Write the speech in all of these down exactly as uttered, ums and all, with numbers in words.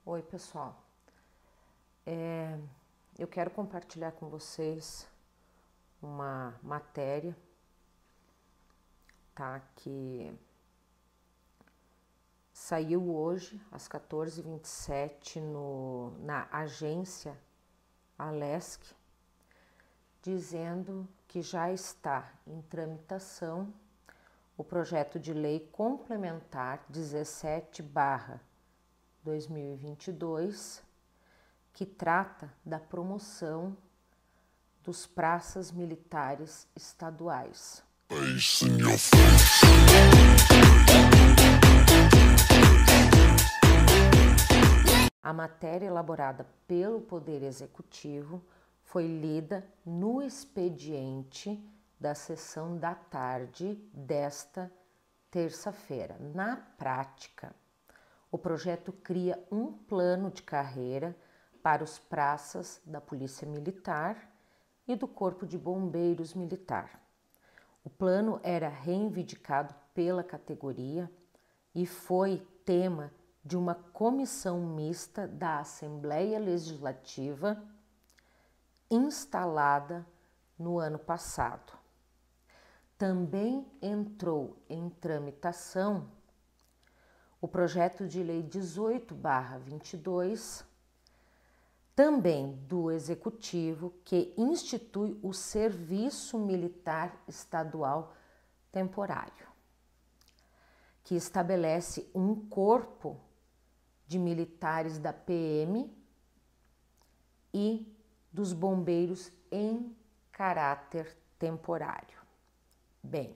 Oi, pessoal. É, eu quero compartilhar com vocês uma matéria, tá? Que saiu hoje às quatorze e vinte e sete no, na agência Alesc, dizendo que já está em tramitação o projeto de lei complementar dezessete barra dois mil e vinte e dois, que trata da promoção dos praças militares estaduais. A matéria elaborada pelo Poder Executivo foi lida no expediente da sessão da tarde desta terça-feira. Na prática, o projeto cria um plano de carreira para os praças da Polícia Militar e do Corpo de Bombeiros Militar. O plano era reivindicado pela categoria e foi tema de uma comissão mista da Assembleia Legislativa instalada no ano passado. Também entrou em tramitação o projeto de lei dezoito barra vinte e dois, também do Executivo, que institui o Serviço Militar Estadual Temporário, que estabelece um corpo de militares da P M e dos bombeiros em caráter temporário. Bem,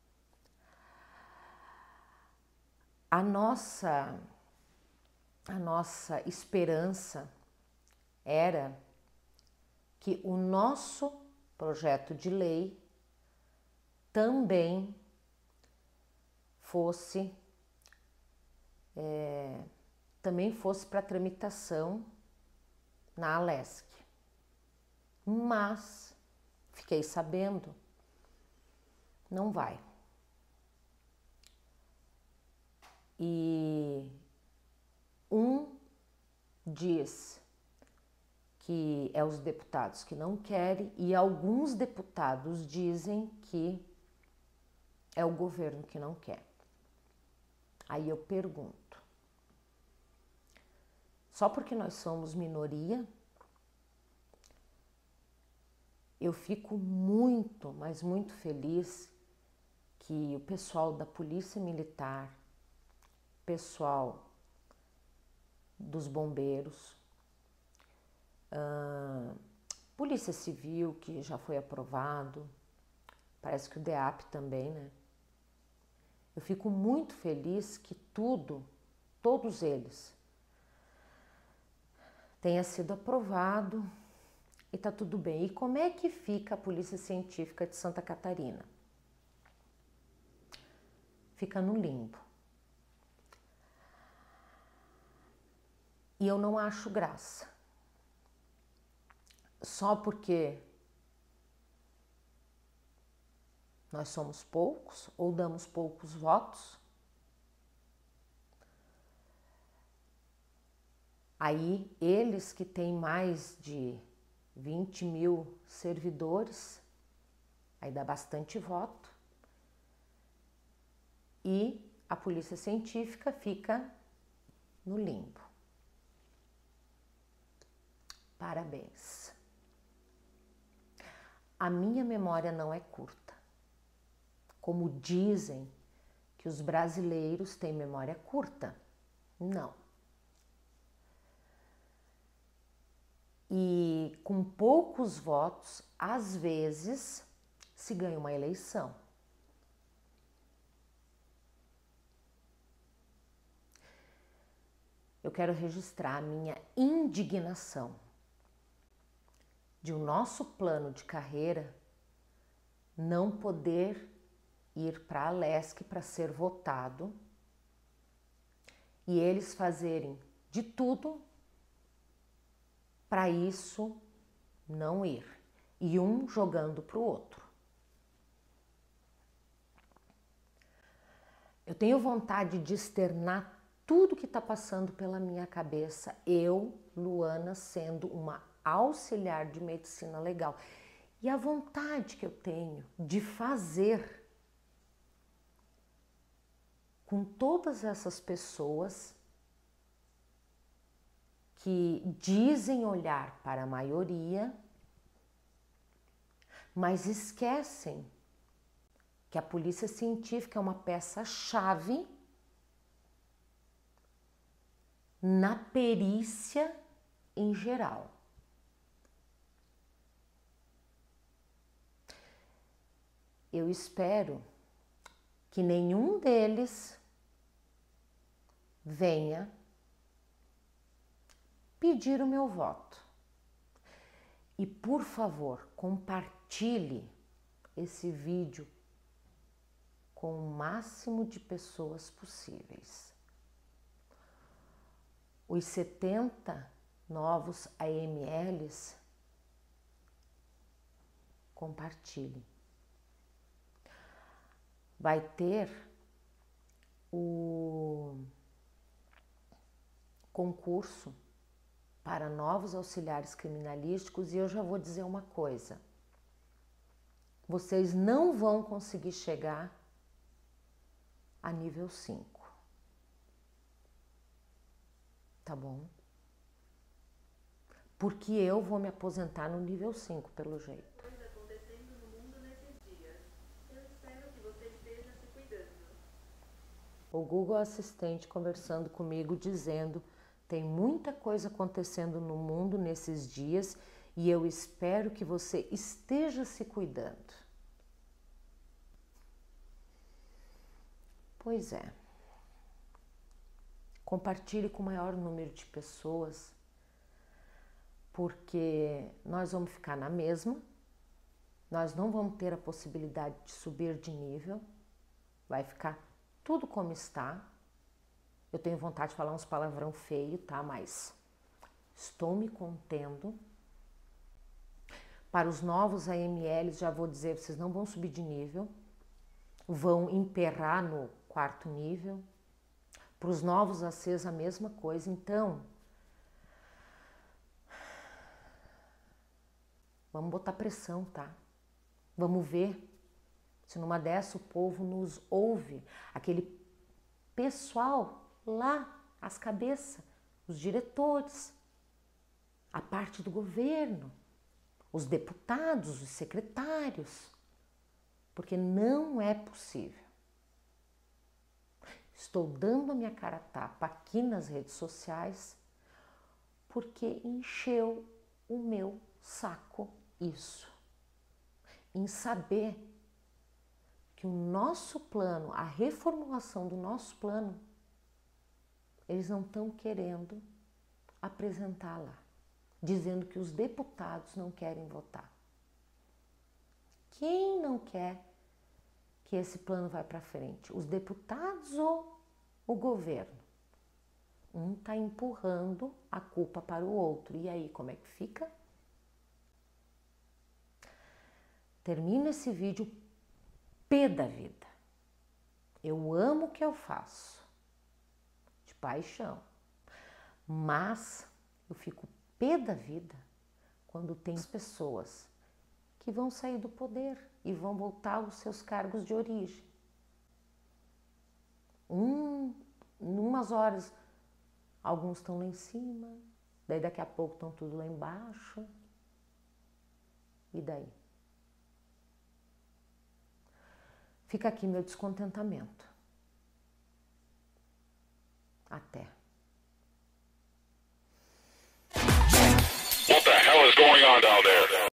a nossa, a nossa esperança era que o nosso projeto de lei também fosse é, também fosse para tramitação na Alesc. Mas fiquei sabendo, não vai. E um diz que é os deputados que não querem e alguns deputados dizem que é o governo que não quer. Aí eu pergunto, só porque nós somos minoria, eu fico muito, mas muito feliz que o pessoal da Polícia Militar, pessoal dos bombeiros, uh, Polícia Civil, que já foi aprovado, parece que o D E A P também, né? Eu fico muito feliz que tudo, todos eles, tenha sido aprovado e tá tudo bem. E como é que fica a Polícia Científica de Santa Catarina? Fica no limbo. E eu não acho graça. Só porque nós somos poucos ou damos poucos votos, aí eles que têm mais de vinte mil servidores, aí dá bastante voto, e a Polícia Científica fica no limbo. Parabéns. A minha memória não é curta. Como dizem que os brasileiros têm memória curta. Não. E com poucos votos, às vezes, se ganha uma eleição. Eu quero registrar a minha indignação de o nosso plano de carreira não poder ir para a Alesc para ser votado e eles fazerem de tudo para isso não ir, e um jogando para o outro. Eu tenho vontade de externar tudo que está passando pela minha cabeça, eu, Luana, sendo uma auxiliar de medicina legal. E a vontade que eu tenho de fazer com todas essas pessoas que dizem olhar para a maioria, mas esquecem que a polícia científica é uma peça-chave na perícia em geral. Eu espero que nenhum deles venha pedir o meu voto. E, por favor, compartilhe esse vídeo com o máximo de pessoas possíveis. Os setenta novos A M Ls, compartilhe. Vai ter o concurso para novos auxiliares criminalísticos e eu já vou dizer uma coisa. Vocês não vão conseguir chegar a nível cinco. Tá bom? Porque eu vou me aposentar no nível cinco, pelo jeito. O Google Assistente conversando comigo, dizendo: tem muita coisa acontecendo no mundo nesses dias e eu espero que você esteja se cuidando. Pois é. Compartilhe com o maior número de pessoas, porque nós vamos ficar na mesma, nós não vamos ter a possibilidade de subir de nível, vai ficar tudo como está. Eu tenho vontade de falar uns palavrão feio, tá? Mas estou me contendo. Para os novos A M Ls, já vou dizer, vocês não vão subir de nível, vão emperrar no quarto nível. Para os novos A Cs, a mesma coisa. Então, vamos botar pressão, tá? Vamos ver se numa dessa o povo nos ouve. Aquele pessoal lá, as cabeças, os diretores, a parte do governo, os deputados, os secretários, porque não é possível. Estou dando a minha cara a tapa aqui nas redes sociais porque encheu o meu saco isso, em saber que o nosso plano, a reformulação do nosso plano, eles não estão querendo apresentar lá, dizendo que os deputados não querem votar. Quem não quer que esse plano vá para frente? Os deputados ou o governo? Um está empurrando a culpa para o outro. E aí, como é que fica? Termino esse vídeo pé da vida. Eu amo o que eu faço, de paixão, mas eu fico pé da vida quando tem pessoas que vão sair do poder e vão voltar aos seus cargos de origem. Um, umas horas, alguns estão lá em cima, daí daqui a pouco estão tudo lá embaixo. E daí? Fica aqui meu descontentamento. Até. What the hell is going on down there?